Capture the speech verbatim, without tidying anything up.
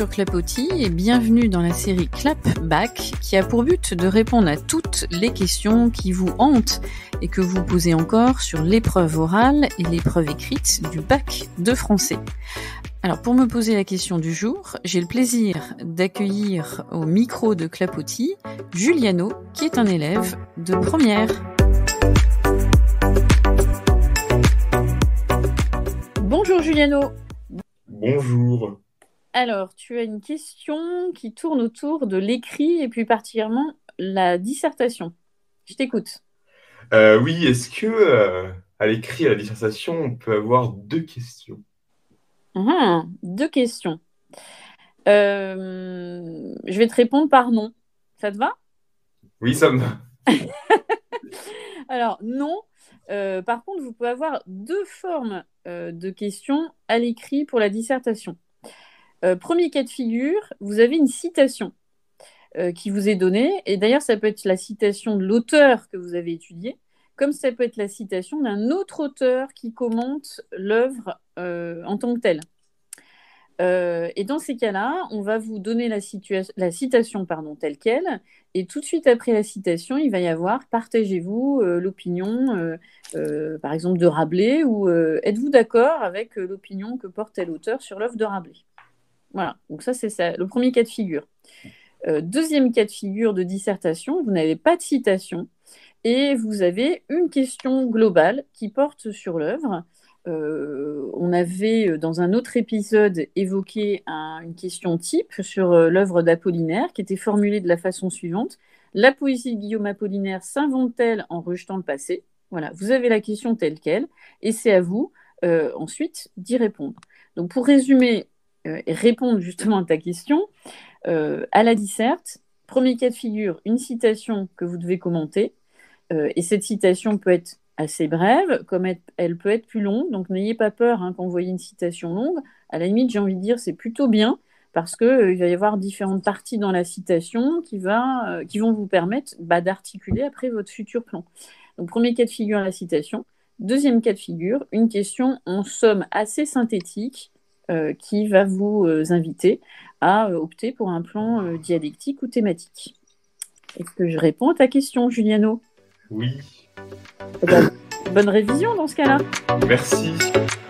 sur Clapotis et bienvenue dans la série Clap-Bac qui a pour but de répondre à toutes les questions qui vous hantent et que vous posez encore sur l'épreuve orale et l'épreuve écrite du bac de français. Alors pour me poser la question du jour, j'ai le plaisir d'accueillir au micro de Clapotis Juliano qui est un élève de première. Bonjour Juliano. Bonjour. Alors, tu as une question qui tourne autour de l'écrit et plus particulièrement la dissertation. Je t'écoute. Euh, oui, est-ce que euh, à l'écrit, à la dissertation, on peut avoir deux questions? Ah, deux questions. Euh, je vais te répondre par non. Ça te va? Oui, ça me va. Alors, non. Euh, par contre, vous pouvez avoir deux formes euh, de questions à l'écrit pour la dissertation. Euh, premier cas de figure, vous avez une citation euh, qui vous est donnée. Et d'ailleurs, ça peut être la citation de l'auteur que vous avez étudié, comme ça peut être la citation d'un autre auteur qui commente l'œuvre euh, en tant que telle. Euh, et dans ces cas-là, on va vous donner la, situa- la citation pardon, telle qu'elle, et tout de suite après la citation, il va y avoir partagez-vous euh, l'opinion, euh, euh, par exemple, de Rabelais, ou euh, êtes-vous d'accord avec euh, l'opinion que porte tel auteur sur l'œuvre de Rabelais. Voilà, donc ça c'est ça, le premier cas de figure. Euh, deuxième cas de figure de dissertation, vous n'avez pas de citation et vous avez une question globale qui porte sur l'œuvre. Euh, on avait dans un autre épisode évoqué un- une question type sur euh, l'œuvre d'Apollinaire qui était formulée de la façon suivante. La poésie de Guillaume Apollinaire s'invente-t-elle en rejetant le passé? Voilà, vous avez la question telle qu'elle et c'est à vous euh, ensuite d'y répondre. Donc pour résumer euh, et répondre justement à ta question, euh, à la disserte, premier cas de figure, une citation que vous devez commenter. Euh, et cette citation peut être assez brève, comme être- elle peut être plus longue. Donc n'ayez pas peur hein, quand vous voyez une citation longue. À la limite, j'ai envie de dire c'est plutôt bien parce qu'il euh, va y avoir différentes parties dans la citation qui, va, euh, qui vont vous permettre bah, d'articuler après votre futur plan. Donc premier cas de figure, la citation. Deuxième cas de figure, une question en somme assez synthétique euh, qui va vous euh, inviter à euh, opter pour un plan euh, dialectique ou thématique. Est-ce que je réponds à ta question, Juliano? Oui, Eh ben, bonne révision dans ce cas-là. merci.